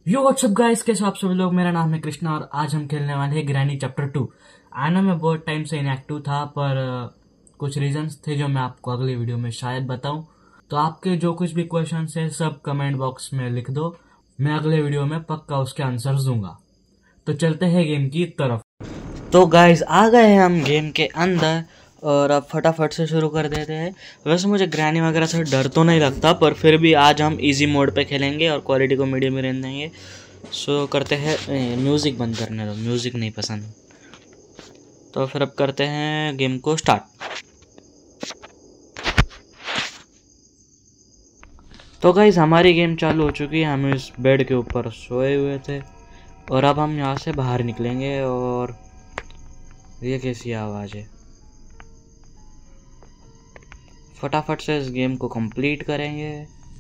यो WhatsApp guys, कैसे हो आप सभी लोग। मेरा नाम है कृष्णा और आज हम खेलने वाले हैं ग्रैनी चैप्टर 2। आना मैं बहुत टाइम से इनएक्टिव था, पर कुछ रीजंस थे जो मैं आपको अगली वीडियो में शायद बताऊं। तो आपके जो कुछ भी क्वेश्चन है सब कमेंट बॉक्स में लिख दो, मैं अगले वीडियो में पक्का उसके आंसर्स दूंगा। तो चलते हैं गेम की तरफ। तो गाइस आ गए हैं हम गेम के अंदर और अब फटाफट से शुरू कर देते हैं। वैसे मुझे ग्रैनी वगैरह से डर तो नहीं लगता, पर फिर भी आज हम इजी मोड पे खेलेंगे और क्वालिटी को मीडियम में रहने देंगे। सो करते हैं। म्यूज़िक बंद करने दो, म्यूज़िक नहीं पसंद। तो फिर अब करते हैं गेम को स्टार्ट। तो गाइस हमारी गेम चालू हो चुकी है। हम इस बेड के ऊपर सोए हुए थे और अब हम यहाँ से बाहर निकलेंगे। और ये कैसी आवाज़ है। फटाफट से इस गेम को कंप्लीट करेंगे।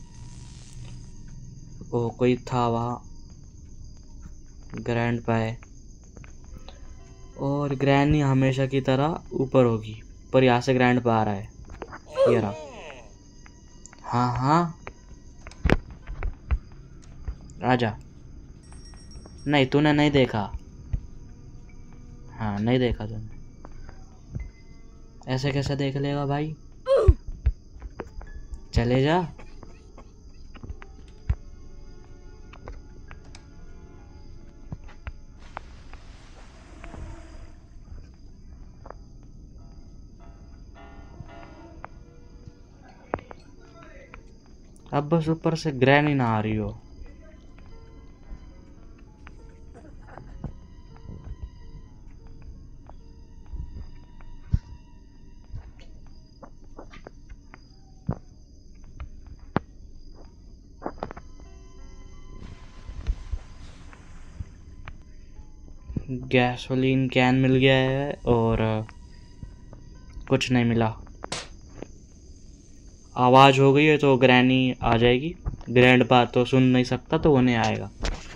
ओ कोई था वहाँ, ग्रैंड पाए और ग्रैनी हमेशा की तरह ऊपर होगी, पर यहाँ से ग्रैंड पा आ रहा है। ये रहा। हाँ हाँ आजा। नहीं तूने नहीं देखा। हाँ नहीं देखा तूने, ऐसे कैसे देख लेगा भाई। चले जा। अब बस ऊपर से ग्रैनी ना आ रही हो। गैसोलीन कैन मिल गया है और कुछ नहीं मिला। आवाज़ हो गई है तो ग्रैनी आ जाएगी। ग्रैंड पा तो सुन नहीं सकता, तो वो नहीं आएगा।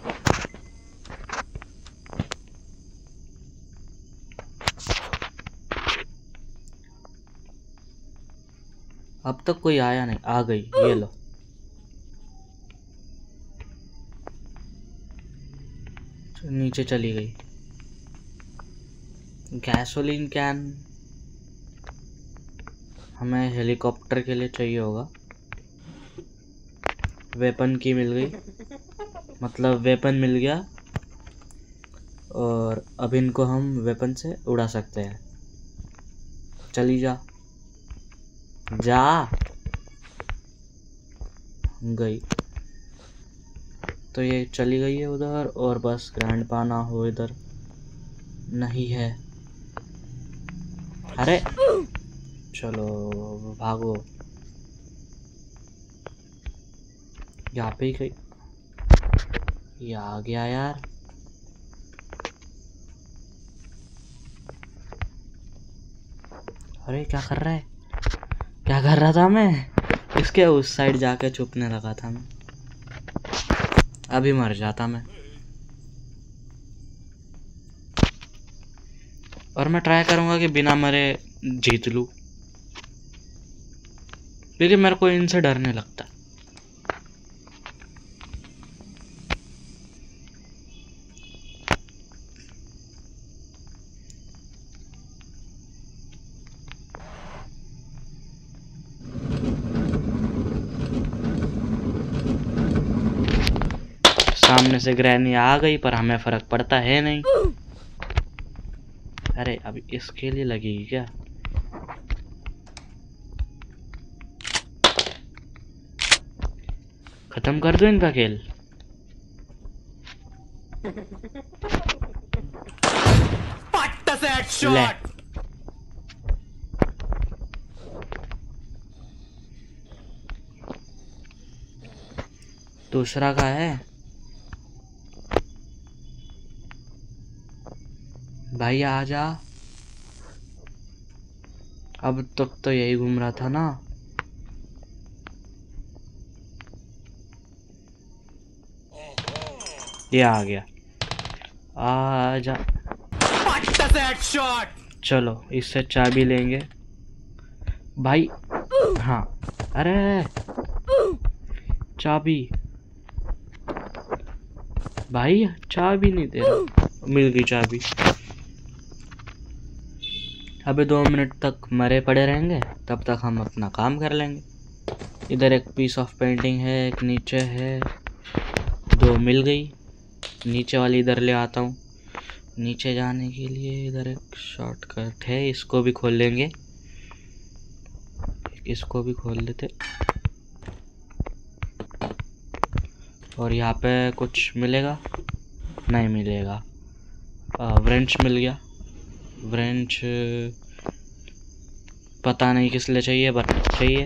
अब तक कोई आया नहीं। आ गई, ये लो। नीचे चली गई। गैसोलीन कैन हमें हेलीकॉप्टर के लिए चाहिए होगा। वेपन की मिल गई, मतलब वेपन मिल गया और अब इनको हम वेपन से उड़ा सकते हैं। चली जा जा। गई तो ये चली गई है उधर, और बस ग्रैंड पाना हो इधर नहीं है। अरे चलो भागो। यहाँ पे ही गई। ये आ गया यार। अरे क्या कर रहा है, क्या कर रहा था मैं। इसके उस साइड जाके छुपने लगा था मैं, अभी मर जाता मैं। और मैं ट्राई करूंगा कि बिना मरे जीत लूं, लेकिन मेरे को इनसे डर नहीं लगता। सामने से ग्रैनी आ गई, पर हमें फर्क पड़ता है नहीं। अरे अभी इसके लिए लगेगी क्या। खत्म कर दो इनका खेल। ले। दूसरा का है भाई, आ जा। अब तक तो यही घूम रहा था ना। ये आ गया। आ जा। चलो इससे चाबी लेंगे भाई। हाँ अरे चाबी। भाई चाबी नहीं दे रहा। मिल गई चाबी। अभी 2 मिनट तक मरे पड़े रहेंगे, तब तक हम अपना काम कर लेंगे। इधर एक पीस ऑफ पेंटिंग है, एक नीचे है, 2 मिल गई। नीचे वाली इधर ले आता हूँ। नीचे जाने के लिए इधर एक शॉर्टकट है, इसको भी खोल लेंगे। इसको भी खोल लेते। और यहाँ पे कुछ मिलेगा? नहीं मिलेगा। व्रेंच मिल गया। व्रेंच पता नहीं किस लिए चाहिए, बट चाहिए।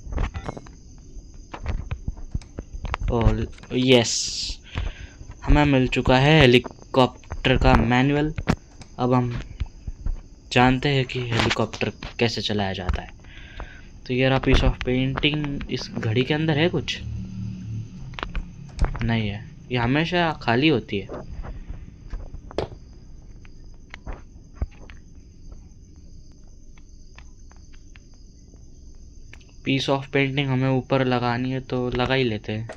और यस, हमें मिल चुका है हेलीकॉप्टर का मैनुअल। अब हम जानते हैं कि हेलीकॉप्टर कैसे चलाया जाता है। तो ये रहा पीस ऑफ पेंटिंग। इस घड़ी के अंदर है कुछ? नहीं है, ये हमेशा खाली होती है। पीस ऑफ पेंटिंग हमें ऊपर लगानी है तो लगा ही लेते हैं।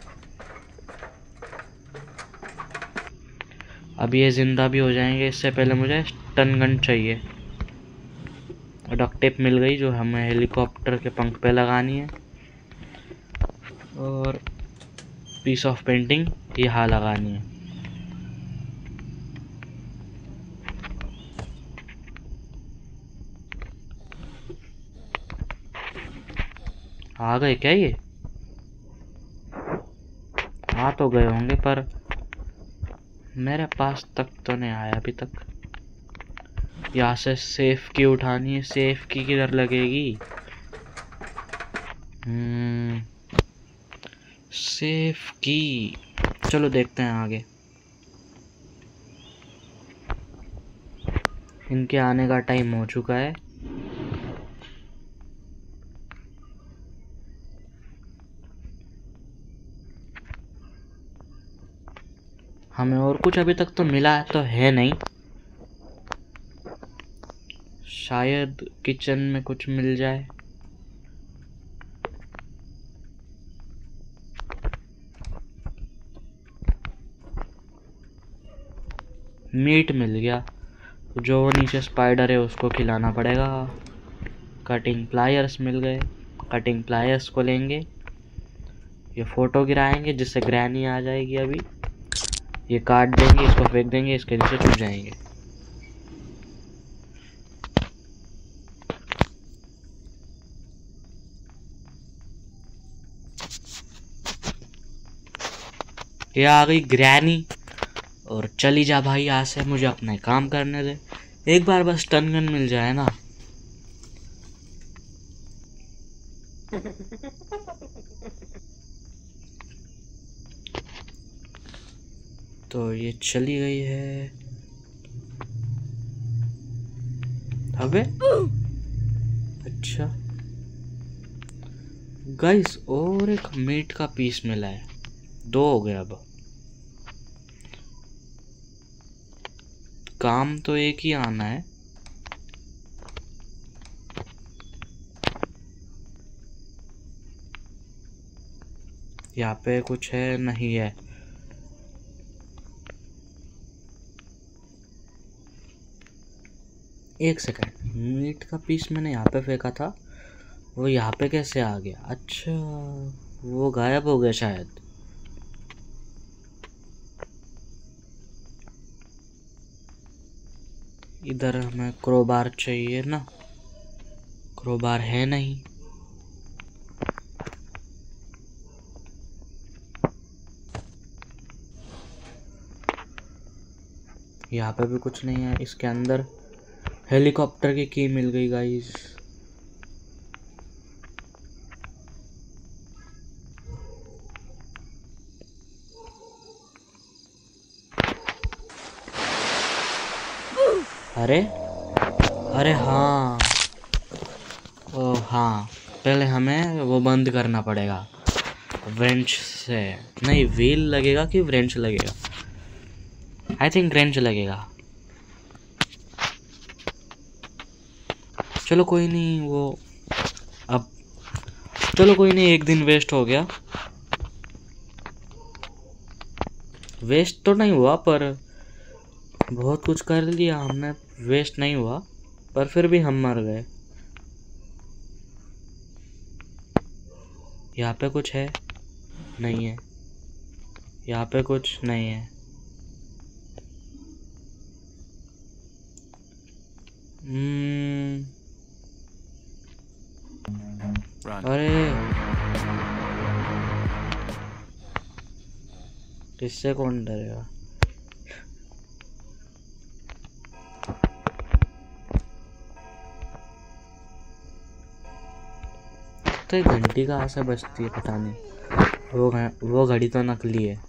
अब ये जिंदा भी हो जाएंगे, इससे पहले मुझे स्टन गन चाहिए। डक्ट टेप मिल गई जो हमें हेलीकॉप्टर के पंख पे लगानी है। और पीस ऑफ पेंटिंग यहाँ लगानी है। आ गए क्या ये? आ तो गए होंगे, पर मेरे पास तक तो नहीं आया अभी तक। यहाँ से सेफ की उठानी है। सेफ की किधर लगेगी? सेफ की, चलो देखते हैं आगे। इनके आने का टाइम हो चुका है। हमें और कुछ अभी तक तो मिला तो है नहीं। शायद किचन में कुछ मिल जाए। मीट मिल गया। जो नीचे स्पाइडर है उसको खिलाना पड़ेगा। कटिंग प्लायर्स मिल गए। कटिंग प्लायर्स को लेंगे। ये फोटो गिराएंगे जिससे ग्रैनी आ जाएगी। अभी ये काट देंगे, इसको फेंक देंगे, इसके नीचे छुप जाएंगे। ये आ गई ग्रैनी। और चली जा भाई यहाँ से, मुझे अपना काम करने दे। एक बार बस टन गन मिल जाए ना। तो ये चली गई है। अबे अच्छा गाइस, और एक मीट का पीस मिला है। 2 हो गया। अब काम तो एक ही आना है। यहाँ पे कुछ है? नहीं है। एक सेकंड, मीट का पीस मैंने यहाँ पे फेंका था, वो यहाँ पे कैसे आ गया? अच्छा, वो गायब हो गया शायद। इधर हमें क्रोबार चाहिए ना। क्रोबार है नहीं। यहाँ पे भी कुछ नहीं है। इसके अंदर हेलीकॉप्टर की की मिल गई गाइस। अरे अरे हाँ, ओ हाँ, पहले हमें वो बंद करना पड़ेगा व्रेंच से। नहीं, व्हील लगेगा कि व्रेंच लगेगा? आई थिंक व्रेंच लगेगा। चलो कोई नहीं, वो अब चलो कोई नहीं, एक दिन वेस्ट हो गया। वेस्ट तो नहीं हुआ, पर बहुत कुछ कर लिया हमने, वेस्ट नहीं हुआ, पर फिर भी हम मर गए। यहाँ पे कुछ है? नहीं है। यहाँ पे कुछ नहीं है। अरे इससे कौन डरेगा? तो ये घंटी कहाँ से बजती है पता नहीं। वो घड़ी तो नकली है।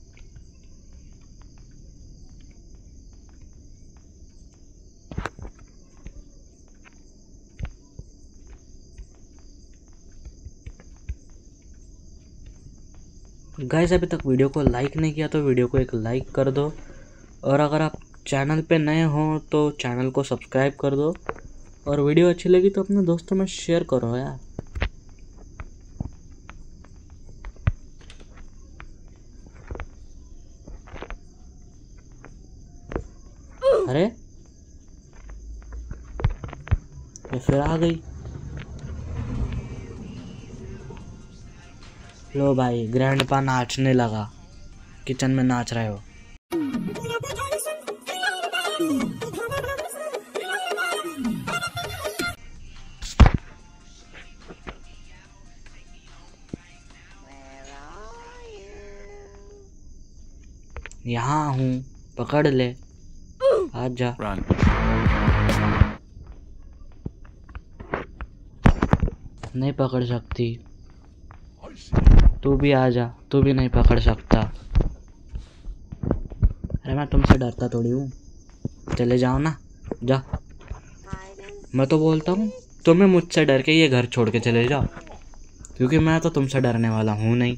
गाइस अभी तक वीडियो को लाइक नहीं किया तो वीडियो को एक लाइक कर दो, और अगर आप चैनल पे नए हो तो चैनल को सब्सक्राइब कर दो, और वीडियो अच्छी लगी तो अपने दोस्तों में शेयर करो यार। अरे ये फिर आ गई। लो भाई, ग्रैंडपा नाचने लगा, किचन में नाच रहे हो। यहाँ हूँ, पकड़ ले, आजा। नहीं पकड़ सकती, तू भी आजा, तू भी नहीं पकड़ सकता। अरे मैं तुमसे डरता थोड़ी हूँ, चले जाओ ना, जा। मैं तो बोलता हूँ तुम्हें मुझसे डर के ये घर छोड़ के चले जाओ, क्योंकि मैं तो तुमसे डरने वाला हूँ नहीं।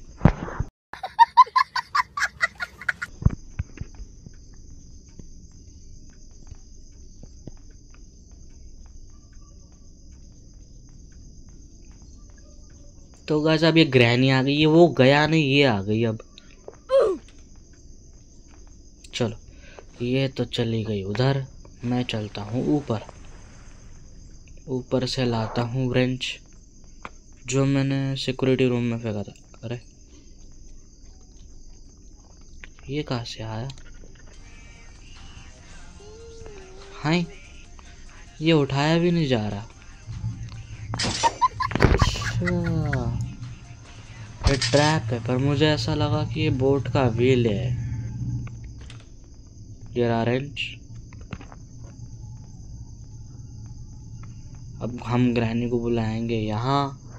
तो गाइस अब ये ग्रैनी आ गई है, वो गया नहीं, ये आ गई अब। चलो, ये तो चली गई उधर, मैं चलता हूँ ऊपर। ऊपर से लाता हूँ व्रेंच जो मैंने सिक्योरिटी रूम में फेंका था। अरे ये कहाँ से आया? हाँ, ये उठाया भी नहीं जा रहा। अच्छा, ये ट्रैप है, पर मुझे ऐसा लगा कि ये बोट का व्हील है। ये रेंच। अब हम ग्रैनी को बुलाएंगे यहाँ।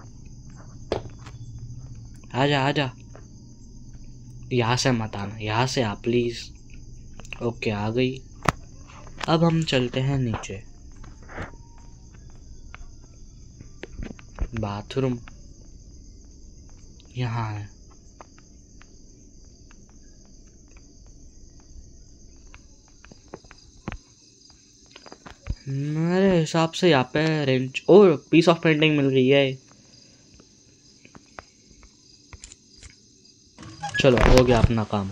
आजा आजा, यहाँ से मत आना, यहाँ से आ प्लीज। ओके आ गई। अब हम चलते हैं नीचे। बाथरूम यहाँ है। मेरे हिसाब से यहाँ पे wrench, oh piece of painting मिल गई है। चलो हो गया अपना काम।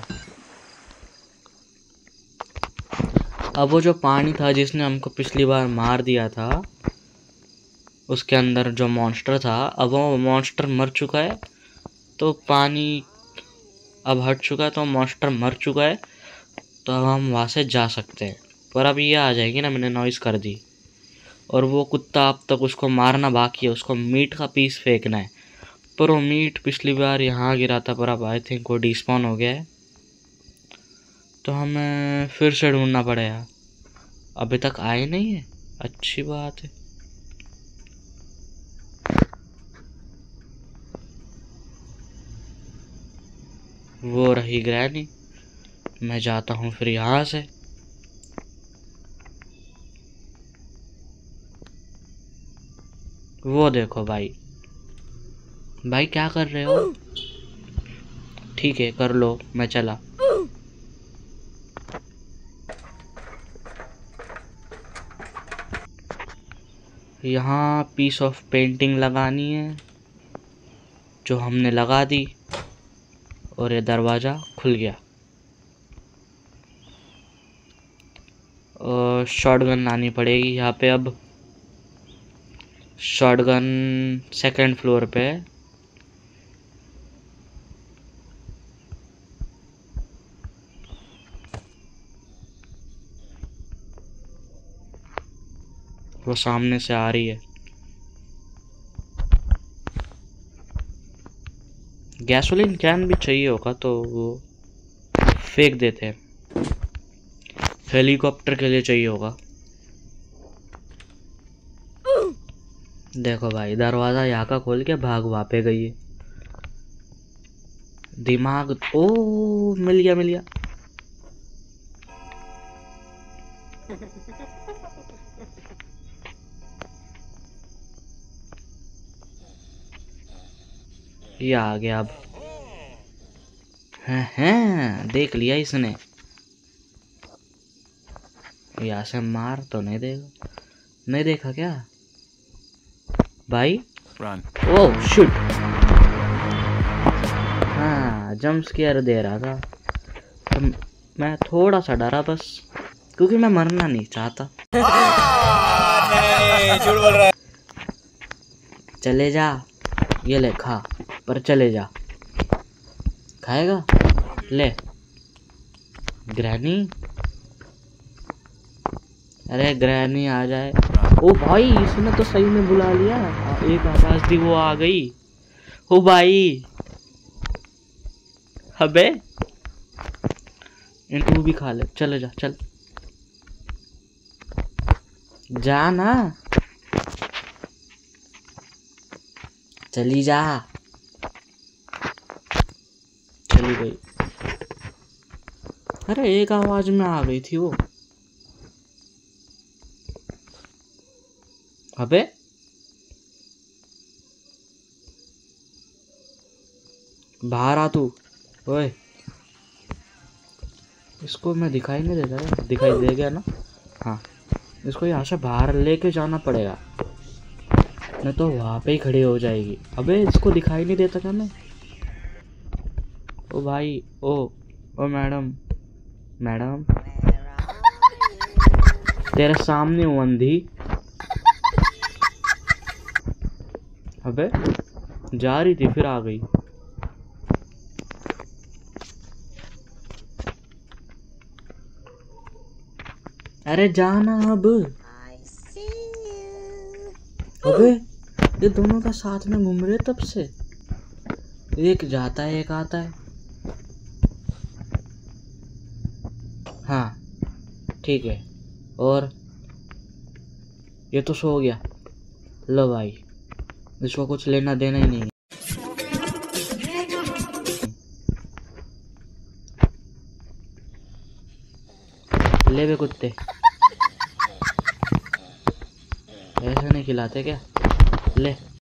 अब वो जो पानी था जिसने हमको पिछली बार मार दिया था, उसके अंदर जो मॉन्स्टर था, अब वो मॉन्स्टर मर चुका है, तो पानी अब हट चुका है, तो मॉन्स्टर मर चुका है, तो अब हम वहाँ से जा सकते हैं। पर अब ये आ जाएगी ना, मैंने नॉइज़ कर दी। और वो कुत्ता अब तक उसको मारना बाकी है, उसको मीट का पीस फेंकना है। पर वो मीट पिछली बार यहाँ गिरा था, पर अब आई थिंक वो डिस्पॉन हो गया है, तो हमें फिर से ढूंढना पड़ेगा। अभी तक आए नहीं है, अच्छी बात है। वो रही ग्रैनी, मैं जाता हूँ फिर यहाँ से। वो देखो भाई, भाई क्या कर रहे हो? ठीक है कर लो, मैं चला। यहाँ पीस ऑफ पेंटिंग लगानी है, जो हमने लगा दी, और ये दरवाज़ा खुल गया। शॉटगन लानी पड़ेगी यहाँ पे। अब शॉटगन सेकंड फ्लोर पे है। वो सामने से आ रही है। गैसोलीन कैन भी चाहिए होगा तो वो फेंक देते हैं। हेलीकॉप्टर के लिए चाहिए होगा। देखो भाई दरवाजा यहाँ का खोल के भाग वहाँ पे गई है। दिमाग ओ मिल गया मिल गया। ये आ गया अब। हैं देख लिया इसने। यहाँ से मार तो नहीं देगा। नहीं देखा क्या भाई? Oh shit. हाँ जंप स्केयर दे रहा था तो मैं थोड़ा सा डरा बस, क्योंकि मैं मरना नहीं चाहता। नहीं, झूठ बोल रहा है। चले जा, ये ले खा, पर चले जा। खाएगा? ले ग्रैनी। अरे ग्रैनी आ जाए। ओ भाई इसने तो सही में बुला लिया। एक आवाज दी वो आ गई। ओ भाई अबे तू भी खा ले। चले जा चल जा ना, चली जा। चली गई। अरे एक आवाज में आ गई थी वो। अबे बाहर आ तू। ओए इसको मैं दिखाई नहीं देता है? दिखाई दे गया ना? हाँ इसको यहाँ से बाहर लेके जाना पड़ेगा, नहीं तो वहाँ पे ही खड़ी हो जाएगी। अबे इसको दिखाई नहीं देता क्या मैं? ओ भाई ओ मैडम मैडम तेरे सामने हूँ अंधी। अबे जा रही थी फिर आ गई। अरे जाना अब। अबे ये दोनों का साथ में घूम रहे तब से। एक जाता है एक आता है। हाँ ठीक है। और ये तो सो गया। लो भाई इसको कुछ लेना देना ही नहीं है। ले बे कुत्ते, ऐसे नहीं खिलाते क्या? ले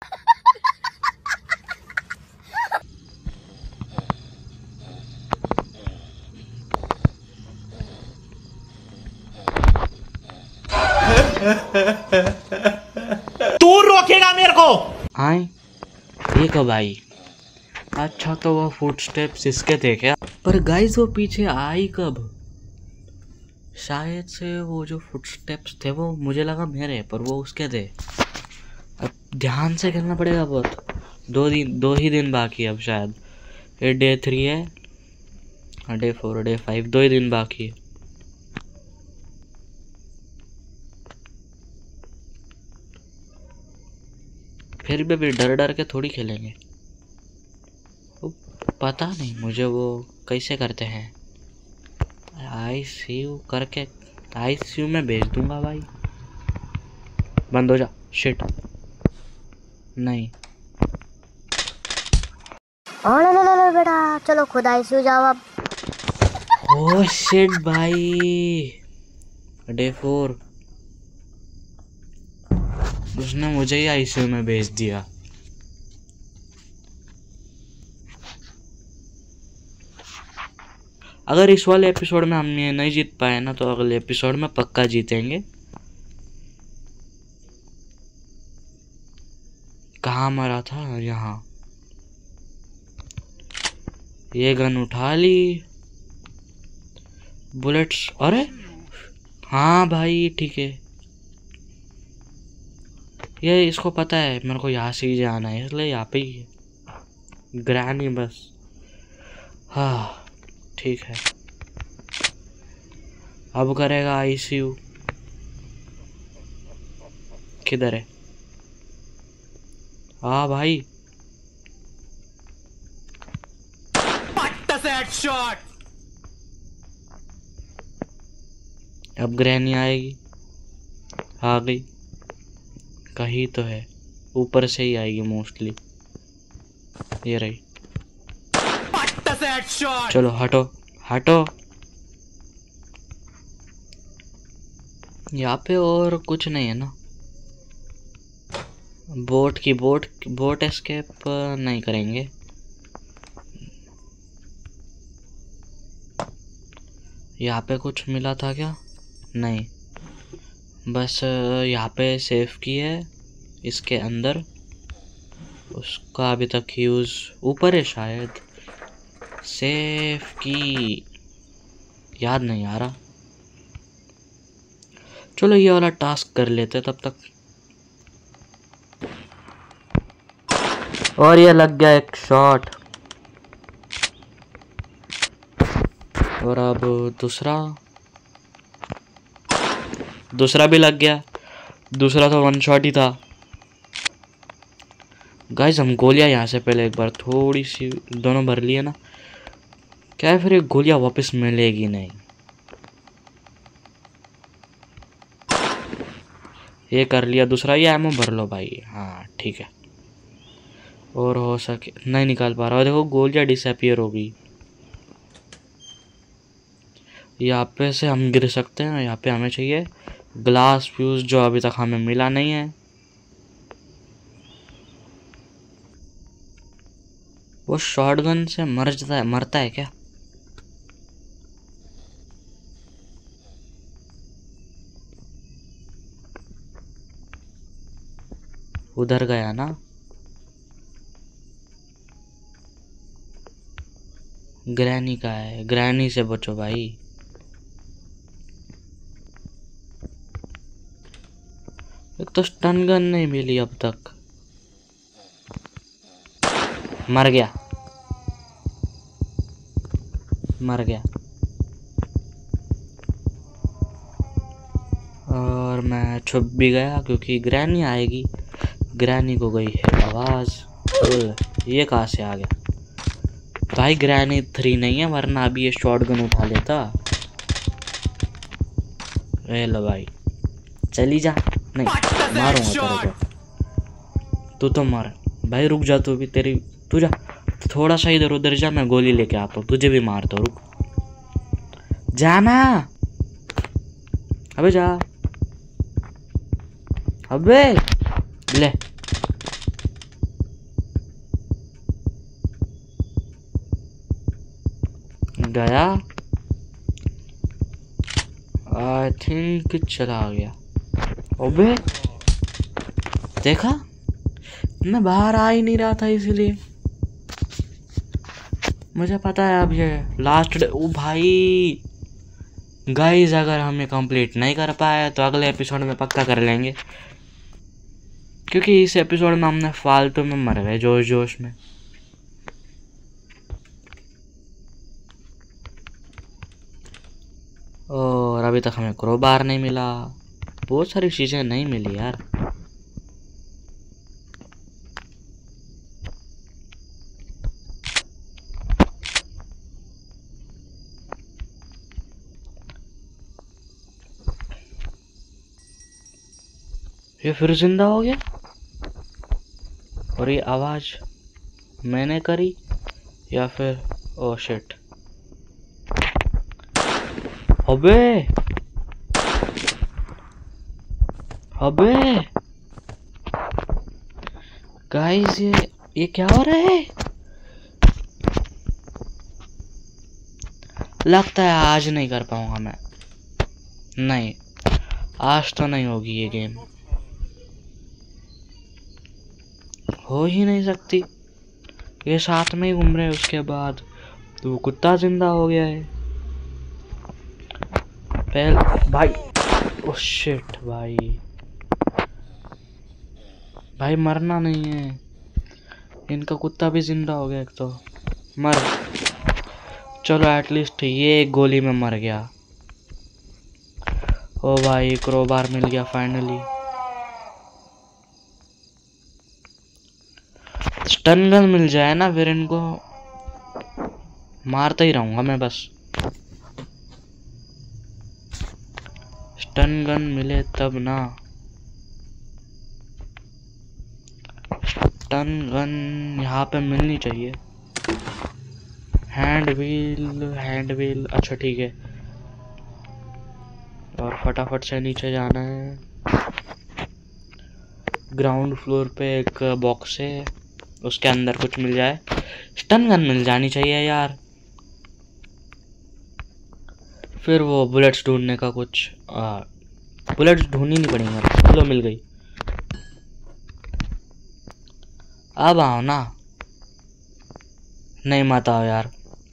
तू रोकेगा मेरे को? आए ये कब आई? अच्छा तो वो फुटस्टेप्स इसके थे क्या? पर गाइस वो पीछे आई कब? शायद से वो जो फुटस्टेप्स थे वो मुझे लगा मेरे, पर वो उसके थे। अब ध्यान से खेलना पड़ेगा बहुत। 2 ही दिन बाकी है अब शायद। ये डे 3 है, डे 4 डे 5 2 ही दिन बाकी है। फिर भी डर डर के थोड़ी खेलेंगे। पता नहीं मुझे वो कैसे करते हैं। ICU करके ICU में भेज दूंगा भाई। बंद हो जा। शिट नहीं। लो बेटा चलो खुद ICU जाओ अब। ओ शिट भाई डे 4 उसने मुझे ही ICU में भेज दिया। अगर इस वाले एपिसोड में हम ये नहीं जीत पाए ना तो अगले एपिसोड में पक्का जीतेंगे। कहाँ मरा था? यहाँ। ये गन उठा ली। बुलेट्स। अरे हाँ भाई ठीक है, ये इसको पता है मेरे को यहाँ से ही जाना है, इसलिए यहाँ पे ही है ग्रैनी बस। हाँ ठीक है, अब करेगा आईसीयू। किधर है? हाँ भाई शॉट। अब ग्रैनी आएगी, आ गई, कहीं तो है, ऊपर से ही आएगी मोस्टली, ये रही। चलो हटो हटो, यहाँ पे और कुछ नहीं है ना? बोट एस्केप नहीं करेंगे। यहाँ पे कुछ मिला था क्या? नहीं, बस यहाँ पे सेफ की है इसके अंदर, उसका अभी तक यूज़ ऊपर है शायद। सेफ की याद नहीं आ रहा। चलो ये वाला टास्क कर लेते तब तक। और ये लग गया एक शॉट, और अब दूसरा भी लग गया। दूसरा तो वन शॉट ही था। गाइस हम गोलियां यहाँ से पहले एक बार थोड़ी सी दोनों भर लिए ना, क्या है फिर ये गोलियां वापस मिलेगी नहीं। ये कर लिया दूसरा, ये एमओ भर लो भाई। हाँ ठीक है, और हो सके नहीं निकाल पा रहा। देखो गोलियां डिसअपीयर हो गई। यहाँ पे से हम गिर सकते हैं, यहाँ पे हमें चाहिए ग्लास फ्यूज, जो अभी तक हमें मिला नहीं है। वो शॉटगन से मरता है क्या? उधर गया ना? ग्रैनी का है, ग्रैनी से बचो भाई। एक तो स्टन गन नहीं मिली अब तक। मर गया। और मैं छुप भी गया क्योंकि ग्रैनी आएगी। ग्रैनी को गई है आवाज। ये कहाँ से आ गया भाई? ग्रैनी 3 नहीं है, वरना अभी ये शॉटगन उठा लेता। ए लो भाई, चली जा। नहीं मारूंगा तेरे को, तू तो मार भाई। रुक जा तू भी, तू जा थोड़ा सा इधर उधर जा, मैं गोली लेके आता हूँ, तुझे भी मार दो। रुक जाना, अबे जा, अबे ले। गया, आई थिंक चला गया। अबे देखा, मैं बाहर आ ही नहीं रहा था, इसलिए मुझे पता है अब ये लास्ट डे। ओ भाई गाइस, अगर हम ये कंप्लीट नहीं कर पाए तो अगले एपिसोड में पक्का कर लेंगे, क्योंकि इस एपिसोड में हमने फालतू में मर गए जोश में। और अभी तक हमें क्रोबार नहीं मिला, बहुत सारी चीजें नहीं मिली यार। ये फिर जिंदा हो गया, और ये आवाज मैंने करी या फिर ओ शिट। अबे गाइस, ये क्या हो रहा है? लगता है आज नहीं कर पाऊंगा मैं। नहीं, आज तो नहीं होगी ये गेम, हो ही नहीं सकती। ये साथ में ही घूम रहे, उसके बाद तो कुत्ता जिंदा हो गया है। पहले भाई ओह शिट भाई, भाई मरना नहीं है। इनका कुत्ता भी जिंदा हो गया एक तो। मर, चलो एटलीस्ट ये एक गोली में मर गया। ओ भाई क्रोबार मिल गया फाइनली। स्टन गन मिल जाए ना, फिर इनको मारता ही रहूंगा मैं बस। स्टन गन मिले तब ना। स्टन गन यहाँ पे मिलनी चाहिए। हैंड व्हील, अच्छा ठीक है। और फटाफट से नीचे जाना है। ग्राउंड फ्लोर पे एक बॉक्स है, उसके अंदर कुछ मिल जाए। स्टन गन मिल जानी चाहिए यार। फिर वो बुलेट्स ढूंढने का कुछ बुलेट्स ढूंढनी नहीं पड़ेंगी। चलो मिल गई। अब आओ ना, नहीं मत आओ यार।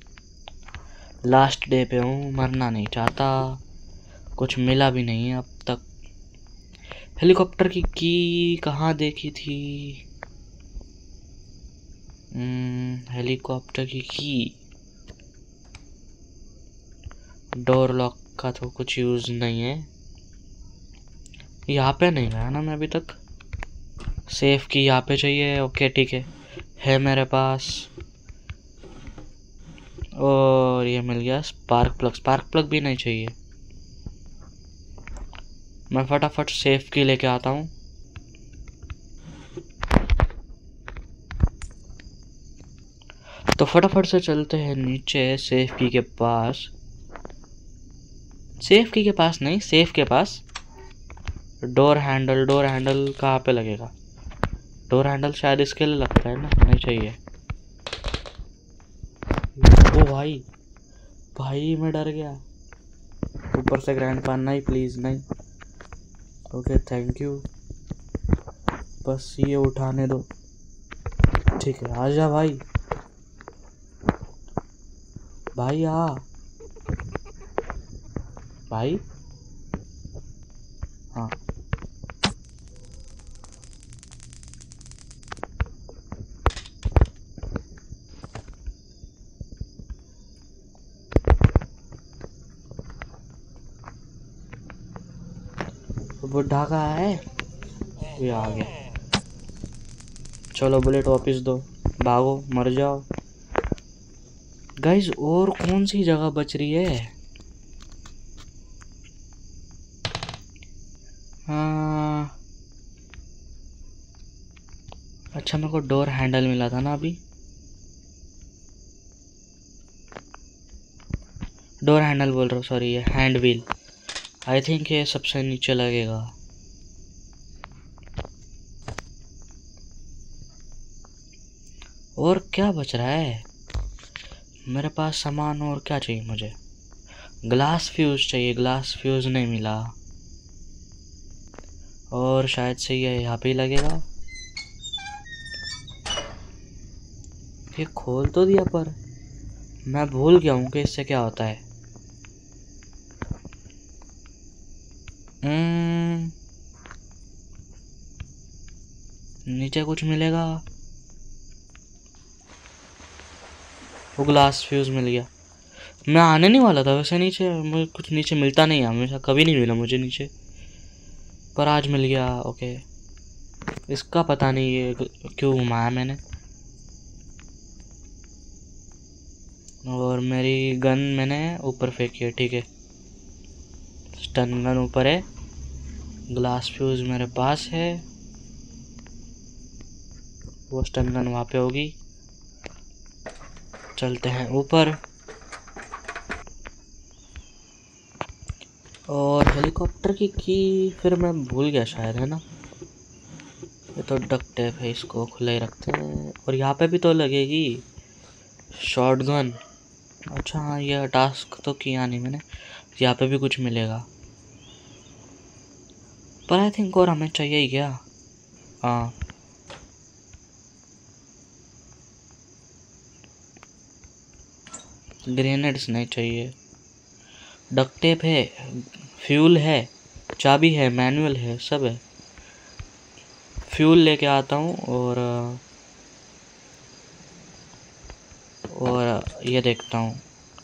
लास्ट डे पे हूँ, मरना नहीं चाहता। कुछ मिला भी नहीं है अब तक। हेलीकॉप्टर की कहाँ देखी थी? हेलीकॉप्टर की डोर लॉक का तो कुछ यूज नहीं है। यहाँ पे नहीं गया ना मैं अभी तक। सेफ की यहाँ पे चाहिए। ओके ठीक है मेरे पास। और ये मिल गया स्पार्क प्लग भी नहीं चाहिए। मैं फटाफट सेफ की लेके आता हूँ। तो फटाफट से चलते हैं नीचे सेफ की के पास। सेफ की के पास नहीं, सेफ के पास। डोर हैंडल कहाँ पे लगेगा? डोर हैंडल शायद इसके लिए लगता है ना, नहीं चाहिए। ओ भाई मैं डर गया। ऊपर से ग्रैंडपा नहीं, प्लीज नहीं। ओके थैंक यू, बस ये उठाने दो। ठीक है आजा भाई, भाई आ भाई। हाँ बुढ़ा कहाँ है? ये आ गया। चलो बुलेट वापस दो, भागो मर जाओ। गाइस और कौन सी जगह बच रही है? हाँ अच्छा, मेरे को डोर हैंडल मिला था ना अभी। डोर हैंडल बोल रहा हूँ, सॉरी, ये हैंड व्हील। आई थिंक ये सबसे नीचे लगेगा। और क्या बच रहा है मेरे पास सामान? और क्या चाहिए मुझे? ग्लास फ्यूज चाहिए, ग्लास फ्यूज नहीं मिला। और शायद से ये यहाँ पे ही लगेगा। ये खोल तो दिया पर मैं भूल गया हूँ कि इससे क्या होता है। नीचे कुछ मिलेगा? वो ग्लास फ्यूज मिल गया। मैं आने नहीं वाला था वैसे नीचे, मुझे कुछ नीचे मिलता नहीं है हमेशा, कभी नहीं मिला मुझे नीचे, पर आज मिल गया। ओके इसका पता नहीं ये क्यों घुमाया मैंने। और मेरी गन मैंने ऊपर फेंकी है, ठीक है। स्टन गन ऊपर है, ग्लास फ्यूज मेरे पास है। वो स्टन गन वहाँ पे होगी। चलते हैं ऊपर। और हेलीकॉप्टर की फिर मैं भूल गया शायद, है ना? ये तो डक्ट टेप है, इसको खुला ही रखते हैं। और यहाँ पे भी तो लगेगी शॉटगन। अच्छा हाँ, ये टास्क तो किया नहीं मैंने। यहाँ पे भी कुछ मिलेगा, पर आई थिंक और हमें चाहिए ही क्या? हाँ ग्रेनेड्स नहीं चाहिए। डक्ट टेप है, फ्यूल है, चाबी है, मैनुअल है, सब है। फ्यूल लेके आता हूँ और ये देखता हूँ।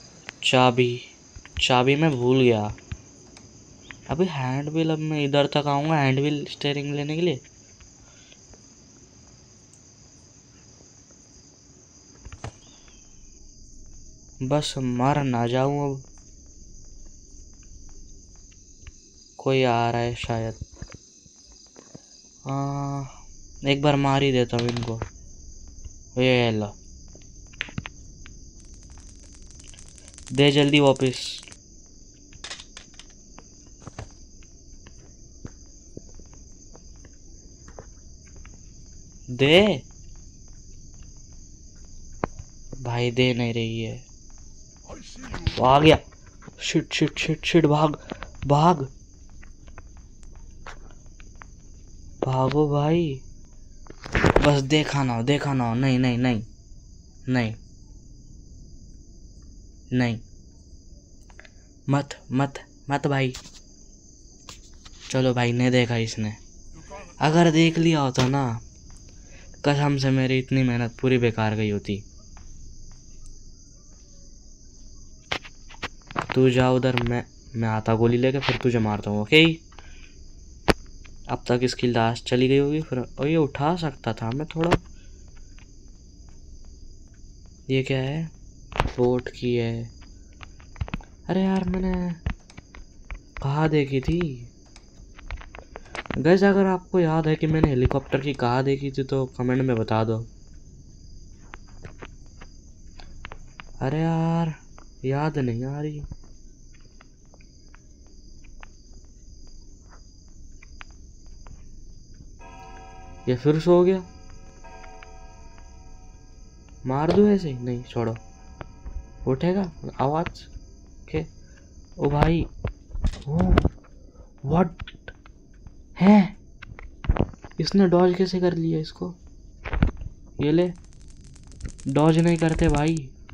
चाबी मैं भूल गया। अभी हैंड व्हील, अब मैं इधर तक आऊँगा हैंड व्हील स्टीयरिंग लेने के लिए। बस मर ना जाऊँ अब। कोई आ रहा है शायद। एक बार मार ही देता हूँ इनको। ये लो, दे जल्दी वापस। दे भाई, दे नहीं रही है। आ गया। शिट शिट शिट शिट, भाग भाग भागो भाई। बस देखा ना हो। नहीं नहीं नहीं नहीं नहीं, मत मत मत भाई। चलो भाई, नहीं देखा इसने। अगर देख लिया होता ना, कसम से मेरी इतनी मेहनत पूरी बेकार गई होती। तू जा उधर, मैं आता गोली लेके, फिर तुझे मारता हूँ। ओके, अब तक इसकी लाश चली गई होगी फिर। और ये उठा सकता था मैं थोड़ा। ये क्या है? बोट की है। अरे यार, मैंने कहाँ देखी थी? गाइस, अगर आपको याद है कि मैंने हेलीकॉप्टर की कहाँ देखी थी तो कमेंट में बता दो। अरे यार, याद नहीं आ रही। ये फिर सो गया। मार दो ऐसे ही? नहीं, छोड़ो, उठेगा आवाज के। ओ भाई, ओ व्हाट है? इसने डॉज कैसे कर लिया इसको? ये ले, डॉज नहीं करते भाई।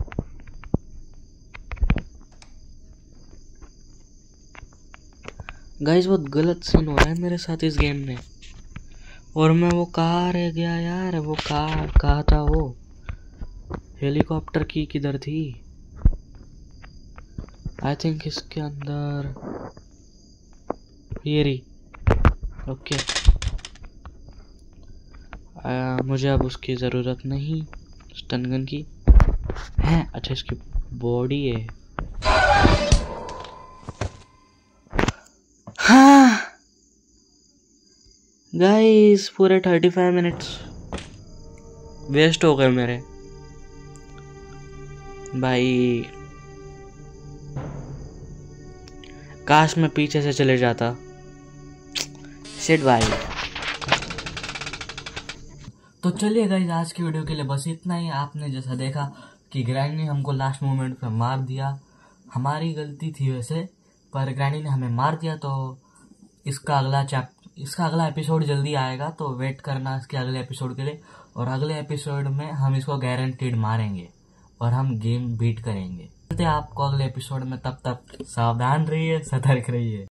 गाइस, बहुत गलत सीन हो रहा है मेरे साथ इस गेम में। और मैं वो कहाँ रह गया यार? वो कहाँ था वो? हेलीकॉप्टर की किधर थी? आई थिंक इसके अंदर। ये रही। ओके, मुझे अब उसकी ज़रूरत नहीं, स्टन गन की है। अच्छा, इसकी बॉडी है। हाँ गाइस, पूरे 35 मिनट्स वेस्ट हो गए मेरे भाई। काश मैं पीछे से चले जाता। शिट भाई। तो चलिए गाइस, आज की वीडियो के लिए बस इतना ही। आपने जैसा देखा कि ग्रैनी ने हमको लास्ट मोमेंट पे मार दिया। हमारी गलती थी वैसे, पर ग्रैनी ने हमें मार दिया। तो इसका अगला एपिसोड जल्दी आएगा, तो वेट करना इसके अगले एपिसोड के लिए। और अगले एपिसोड में हम इसको गारंटीड मारेंगे और हम गेम बीट करेंगे। मिलते हैं आपको अगले एपिसोड में। तब तक सावधान रहिए, सतर्क रहिए।